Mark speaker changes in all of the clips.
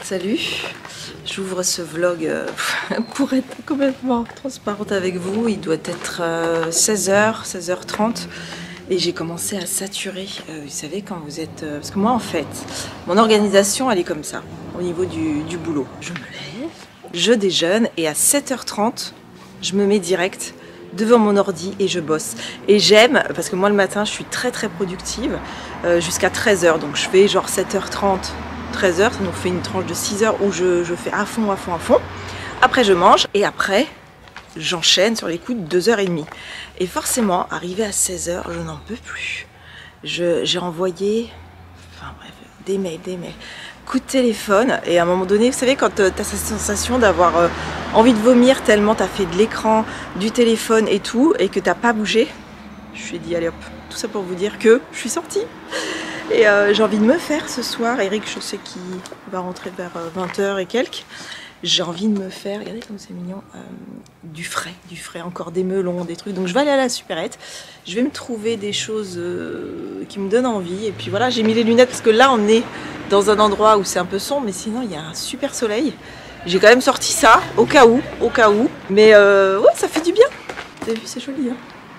Speaker 1: Salut, j'ouvre ce vlog pour être complètement transparente avec vous. Il doit être 16h, 16h30 et j'ai commencé à saturer. Vous savez quand vous êtes... parce que moi en fait, mon organisation elle est comme ça, au niveau du boulot. Je me lève, je déjeune et à 7h30, je me mets direct devant mon ordi et je bosse. Et j'aime, parce que moi le matin je suis très productive, jusqu'à 13h, donc je fais genre 7h30, 13h, ça nous fait une tranche de 6h où je fais à fond. Après je mange et après j'enchaîne sur les coups de 2h30. Et forcément, arrivé à 16h, je n'en peux plus. J'ai envoyé, enfin bref, des mails, coups de téléphone. Et à un moment donné, vous savez, quand tu as cette sensation d'avoir envie de vomir tellement tu as fait de l'écran, du téléphone et tout, et que tu n'as pas bougé, je me suis dit, allez hop, tout ça pour vous dire que je suis sortie. Et j'ai envie de me faire ce soir, Eric je sais qu'il va rentrer vers 20h et quelques, j'ai envie de me faire, regardez comme c'est mignon, du frais, encore des melons, des trucs. Donc je vais aller à la supérette, je vais me trouver des choses qui me donnent envie. Et puis voilà, j'ai mis les lunettes parce que là on est dans un endroit où c'est un peu sombre, mais sinon il y a un super soleil. J'ai quand même sorti ça, au cas où. Mais ouais, ça fait du bien. Vous avez vu, c'est joli, hein,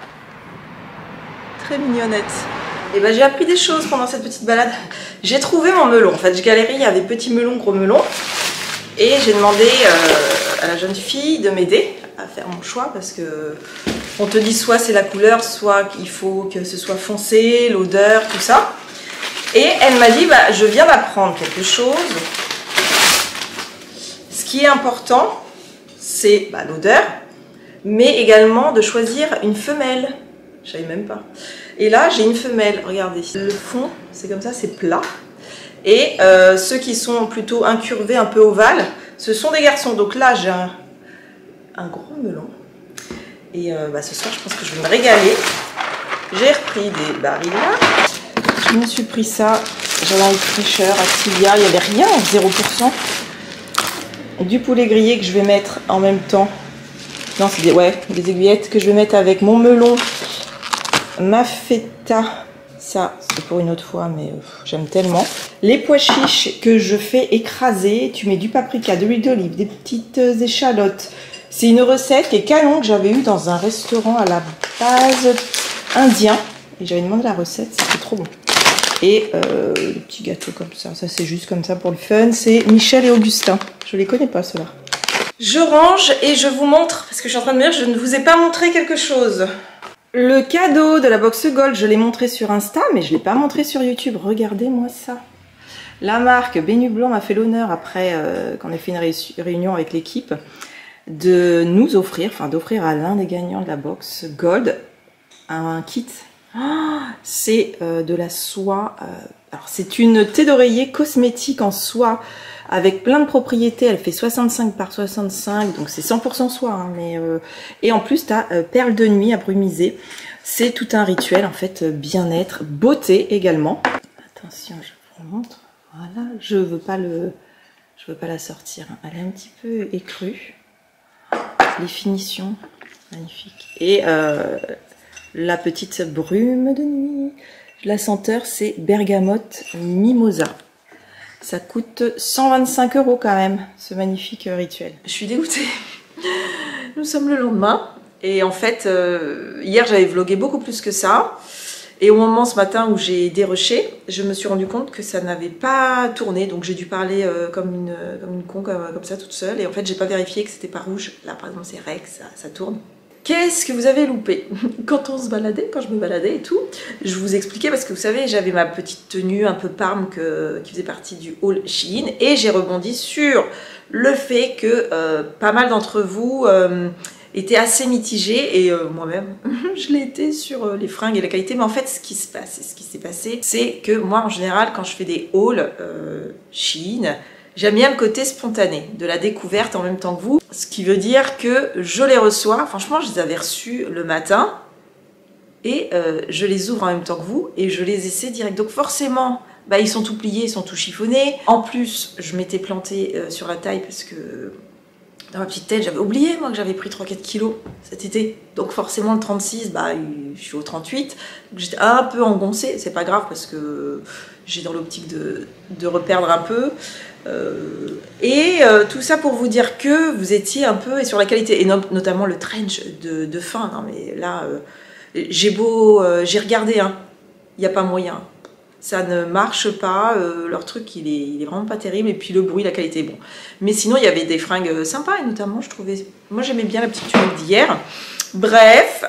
Speaker 1: très mignonnette. Et ben j'ai appris des choses pendant cette petite balade. J'ai trouvé mon melon. En fait, je galérais, il y avait petit melon, gros melon. Et j'ai demandé à la jeune fille de m'aider à faire mon choix parce que on te dit soit c'est la couleur, soit il faut que ce soit foncé, l'odeur, tout ça. Et elle m'a dit, bah, je viens d'apprendre quelque chose. Ce qui est important, c'est bah, l'odeur, mais également de choisir une femelle. Je savais même pas. Et là, j'ai une femelle, regardez. Le fond, c'est comme ça, c'est plat. Et ceux qui sont plutôt incurvés, un peu ovales, ce sont des garçons. Donc là, j'ai un gros melon. Et bah, ce soir, je pense que je vais me régaler. J'ai repris des barils là. Je me suis pris ça. J'avais un fraîcheur, Activia. Il n'y avait rien, 0%. Du poulet grillé que je vais mettre en même temps. Non, c'est des aiguillettes que je vais mettre avec mon melon. Ma feta, ça c'est pour une autre fois, mais j'aime tellement. Les pois chiches que je fais écraser, tu mets du paprika, de l'huile d'olive, des petites échalotes. C'est une recette qui est canon que j'avais eue dans un restaurant à la base indien. Et j'avais demandé la recette, c'était trop bon. Et des petits gâteaux comme ça c'est juste comme ça pour le fun. C'est Michel et Augustin, je les connais pas ceux-là. Je range et je vous montre, parce que je suis en train de me dire, je ne vous ai pas montré quelque chose. Le cadeau de la box Gold, je l'ai montré sur Insta, mais je ne l'ai pas montré sur YouTube. Regardez-moi ça. La marque Bénu Blanc m'a fait l'honneur, après qu'on ait fait une réunion avec l'équipe, de nous offrir, enfin d'offrir à l'un des gagnants de la box Gold, un kit. Oh, c'est de la soie. Alors c'est une thé d'oreiller cosmétique en soie, avec plein de propriétés. Elle fait 65 par 65, donc c'est 100% soie, hein, mais et en plus tu as perles de nuit à brumiser. C'est tout un rituel en fait, bien-être, beauté également. Attention, je vous montre. Voilà, je veux pas la sortir, hein. Elle est un petit peu écrue. Les finitions magnifiques. Et la petite brume de nuit. La senteur, c'est bergamote mimosa. Ça coûte 125 € quand même, ce magnifique rituel. Je suis dégoûtée. Nous sommes le lendemain. Et en fait, hier, j'avais vlogué beaucoup plus que ça. Et au moment, ce matin, où j'ai dérushé, je me suis rendu compte que ça n'avait pas tourné. Donc, j'ai dû parler comme une con, comme ça, toute seule. Et en fait, j'ai pas vérifié que c'était pas rouge. Là, par exemple, c'est rec, ça tourne. Qu'est-ce que vous avez loupé? Quand on se baladait, quand je me baladais et tout, je vous expliquais parce que vous savez, j'avais ma petite tenue un peu parme qui faisait partie du haul Shein et j'ai rebondi sur le fait que pas mal d'entre vous étaient assez mitigés et moi-même, je l'ai été sur les fringues et la qualité. Mais en fait, ce qui s'est passé, c'est que moi, en général, quand je fais des hauls Shein, j'aime bien le côté spontané, de la découverte en même temps que vous. Ce qui veut dire que je les reçois, franchement je les avais reçus le matin et je les ouvre en même temps que vous et je les essaie direct. Donc forcément, bah, ils sont tout pliés, ils sont tout chiffonnés. En plus, je m'étais plantée sur la taille parce que dans ma petite tête, j'avais oublié moi que j'avais pris 3-4 kilos cet été. Donc forcément le 36, bah, je suis au 38. J'étais un peu engoncée, c'est pas grave parce que j'ai dans l'optique de reperdre un peu. Tout ça pour vous dire que vous étiez un peu sur la qualité, et notamment le trench de fin. Non mais là, j'ai regardé, hein, il n'y a pas moyen. Ça ne marche pas, leur truc il est vraiment pas terrible, et puis le bruit, la qualité est bon. Mais sinon il y avait des fringues sympas, et notamment je trouvais, moi j'aimais bien la petite tunique d'hier. Bref,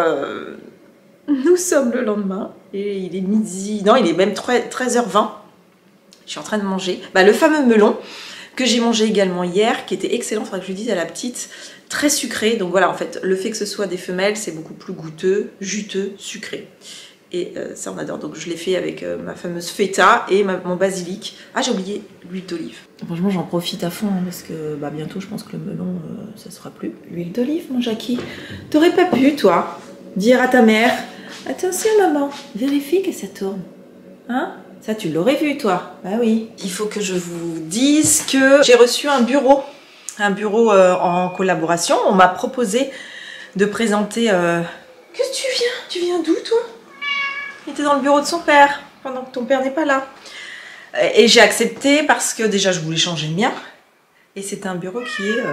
Speaker 1: nous sommes le lendemain, et il est midi, non il est même 13h20, je suis en train de manger le fameux melon que j'ai mangé également hier, qui était excellent, il faudrait que je lui dise à la petite, très sucré. Donc voilà, en fait, le fait que ce soit des femelles, c'est beaucoup plus goûteux, juteux, sucré. Et ça, on adore. Donc je l'ai fait avec ma fameuse feta et mon basilic. Ah, j'ai oublié l'huile d'olive. Franchement, j'en profite à fond, hein, parce que bientôt, je pense que le melon, ça sera plus. L'huile d'olive, mon Jackie. T'aurais pas pu, toi, dire à ta mère, attention maman, vérifie que ça tourne. Hein? Ça, tu l'aurais vu, toi. Bah oui. Il faut que je vous dise que j'ai reçu un bureau en collaboration. On m'a proposé de présenter... Qu'est-ce que tu viens? Tu viens d'où, toi? Il était dans le bureau de son père, pendant que ton père n'est pas là. Et j'ai accepté parce que déjà, je voulais changer le mien. Et c'est un bureau qui est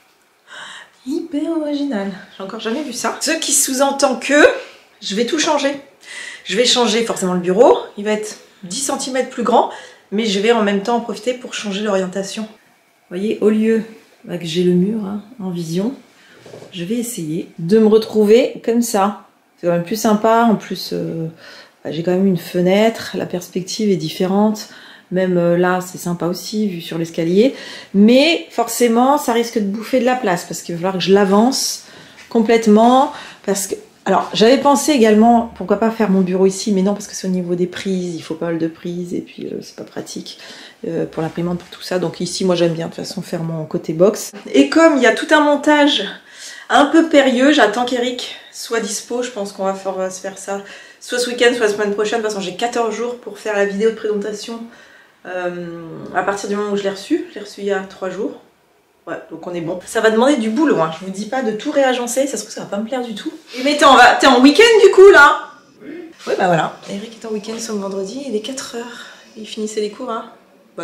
Speaker 1: hyper original. J'ai encore jamais vu ça. Ce qui sous-entend que je vais tout changer. Je vais changer forcément le bureau. Il va être 10 cm plus grand, mais je vais en même temps en profiter pour changer l'orientation. Vous voyez, au lieu que j'ai le mur en vision, je vais essayer de me retrouver comme ça. C'est quand même plus sympa, en plus j'ai quand même une fenêtre, la perspective est différente, même là c'est sympa aussi vu sur l'escalier, mais forcément ça risque de bouffer de la place parce qu'il va falloir que je l'avance complètement, parce que alors, j'avais pensé également, pourquoi pas faire mon bureau ici, mais non, parce que c'est au niveau des prises, il faut pas mal de prises, et puis c'est pas pratique pour l'imprimante, pour tout ça. Donc ici, moi j'aime bien de toute façon faire mon côté box. Et comme il y a tout un montage un peu périlleux, j'attends qu'Eric soit dispo, je pense qu'on va se faire ça, soit ce week-end, soit la semaine prochaine. De toute façon, j'ai 14 jours pour faire la vidéo de présentation à partir du moment où je l'ai reçu. Je l'ai reçu il y a 3 jours. Ouais, donc on est bon. Ça va demander du boulot, hein. Je vous dis pas de tout réagencer, ça se trouve ça va pas me plaire du tout. Mais t'es en week-end du coup là? Oui, bah voilà. Eric est en week-end sur le vendredi, il est 4h. Il finissait les cours à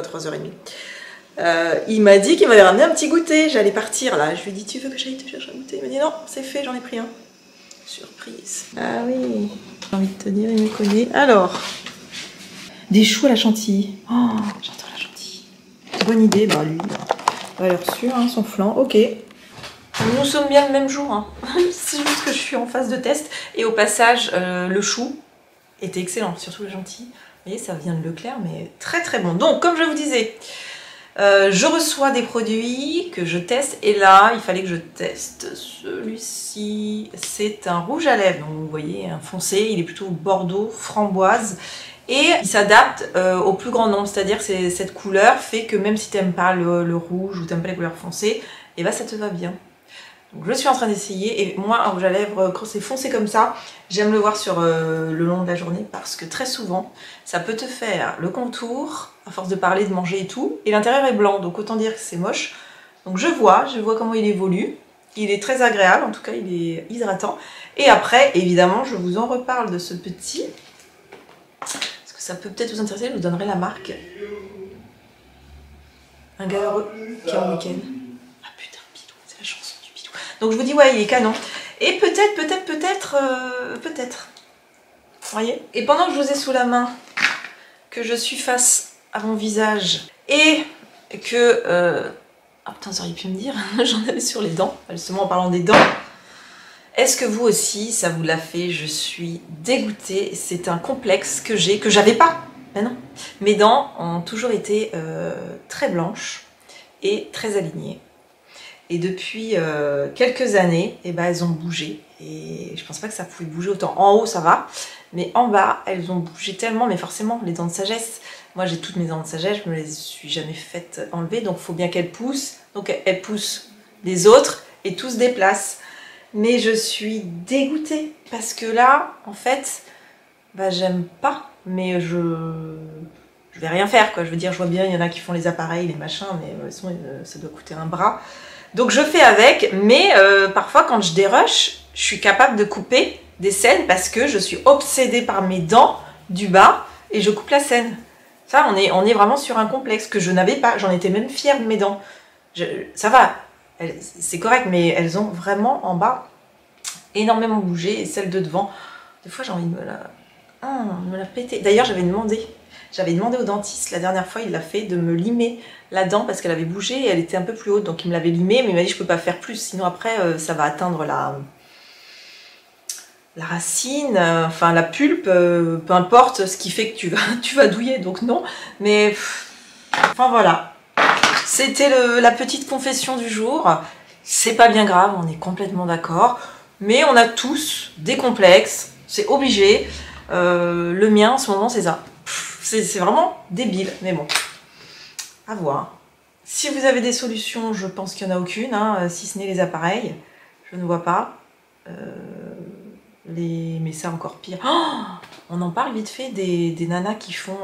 Speaker 1: 3h30. Il m'a dit qu'il m'avait ramené un petit goûter, j'allais partir là. Je lui ai dit, tu veux que j'aille te chercher un goûter? Il m'a dit non, c'est fait, j'en ai pris un. Surprise. Ah oui, j'ai envie de te dire, il me connaît. Alors, des choux à la chantilly. Oh, j'adore la chantilly. Bonne idée, bah lui. Elle a reçu son flan, ok. Nous sommes bien le même jour, hein. C'est juste que je suis en phase de test. Et au passage, le chou était excellent, surtout le gentil. Vous voyez, ça vient de Leclerc, mais très très bon. Donc, comme je vous disais, je reçois des produits que je teste. Et là, il fallait que je teste celui-ci. C'est un rouge à lèvres, donc vous voyez, un foncé. Il est plutôt bordeaux, framboise. Et il s'adapte au plus grand nombre, c'est-à-dire que cette couleur fait que même si tu n'aimes pas le rouge ou tu n'aimes pas les couleurs foncées, et bah ça te va bien. Donc je suis en train d'essayer, et moi un rouge à lèvres, quand c'est foncé comme ça, j'aime le voir sur le long de la journée, parce que très souvent, ça peut te faire le contour, à force de parler, de manger et tout, et l'intérieur est blanc, donc autant dire que c'est moche. Donc je vois comment il évolue, il est très agréable, en tout cas il est hydratant. Et après, évidemment, je vous en reparle de ce petit... Ça peut peut-être vous intéresser, je vous donnerai la marque. Un gars heureux qui est en week-end. Ah putain, bidou, c'est la chanson du bidou. Donc je vous dis, ouais, il est canon. Et peut-être... Vous voyez? Et pendant que je vous ai sous la main, que je suis face à mon visage, et que... Ah putain, ça aurait pu me dire, j'en avais sur les dents, justement en parlant des dents. Est-ce que vous aussi, ça vous l'a fait? Je suis dégoûtée. C'est un complexe que j'ai, que j'avais pas. Ben non. Mes dents ont toujours été très blanches et très alignées. Et depuis quelques années, eh ben, elles ont bougé. Et je pense pas que ça pouvait bouger autant. En haut, ça va. Mais en bas, elles ont bougé tellement. Mais forcément, les dents de sagesse. Moi, j'ai toutes mes dents de sagesse. Je me les suis jamais faites enlever. Donc, il faut bien qu'elles poussent. Donc, elles poussent les autres et tout se déplace. Mais je suis dégoûtée parce que là, en fait, bah, j'aime pas, mais je vais rien faire, quoi. Je veux dire, je vois bien, il y en a qui font les appareils, les machins, mais ça doit coûter un bras. Donc je fais avec, mais parfois quand je dérush, je suis capable de couper des scènes parce que je suis obsédée par mes dents du bas et je coupe la scène. Ça, on est vraiment sur un complexe que je n'avais pas. J'en étais même fière de mes dents. Ça va, c'est correct, mais elles ont vraiment en bas énormément bougé. Et celle de devant, des fois j'ai envie de me la péter. D'ailleurs, j'avais demandé au dentiste la dernière fois, il l'a fait, de me limer la dent parce qu'elle avait bougé et elle était un peu plus haute. Donc il me l'avait limée, mais il m'a dit je peux pas faire plus, sinon après ça va atteindre la racine, enfin la pulpe, peu importe, ce qui fait que tu vas douiller, donc non. Mais enfin voilà, c'était la petite confession du jour. C'est pas bien grave, on est complètement d'accord, mais on a tous des complexes, c'est obligé. Le mien en ce moment c'est ça. C'est vraiment débile, mais bon, à voir. Si vous avez des solutions, je pense qu'il n'y en a aucune, hein, si ce n'est les appareils, je ne vois pas. Mais ça encore pire. Oh, on en parle vite fait des nanas qui font.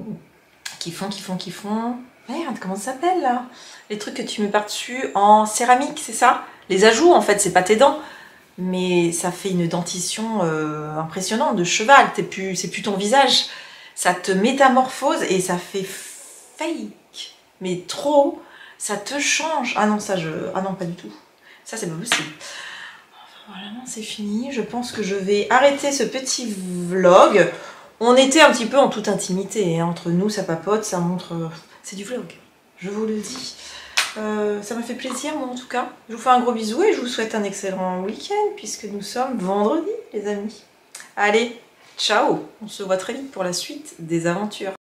Speaker 1: Merde, comment ça s'appelle là? Les trucs que tu mets par-dessus en céramique, c'est ça? Les ajouts en fait, c'est pas tes dents. Mais ça fait une dentition impressionnante de cheval. C'est plus ton visage. Ça te métamorphose et ça fait fake. Mais trop, ça te change. Ah non, ah non, pas du tout. Ça, c'est pas possible. Voilà, c'est fini. Je pense que je vais arrêter ce petit vlog. On était un petit peu en toute intimité. Hein. Entre nous, ça papote, ça montre... C'est du vlog, je vous le dis. Ça m'a fait plaisir, moi, en tout cas. Je vous fais un gros bisou et je vous souhaite un excellent week-end puisque nous sommes vendredi, les amis. Allez, ciao. On se voit très vite pour la suite des aventures.